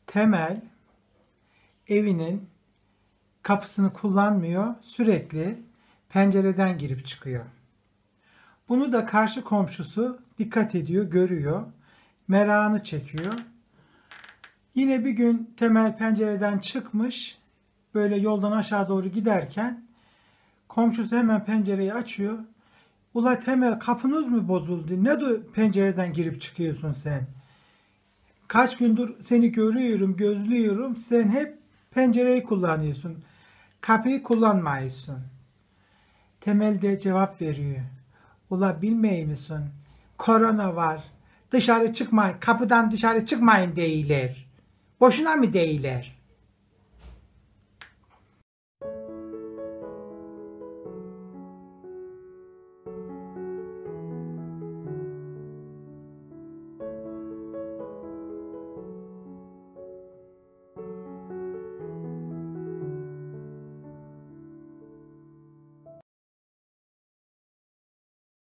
Temel evinin kapısını kullanmıyor, sürekli pencereden girip çıkıyor. Bunu da karşı komşusu dikkat ediyor, görüyor, merakını çekiyor. Yine bir gün Temel pencereden çıkmış, böyle yoldan aşağı doğru giderken komşusu hemen pencereyi açıyor. "Ula Temel, kapınız mı bozuldu? Ne de pencereden girip çıkıyorsun sen? Kaç gündür seni görüyorum, gözlüyorum. Sen hep pencereyi kullanıyorsun. Kapıyı kullanmıyorsun." Temel de cevap veriyor. "Ula bilmeyi misin? Korona var. Dışarı çıkmayın, kapıdan dışarı çıkmayın değiller. Boşuna mı değiller?"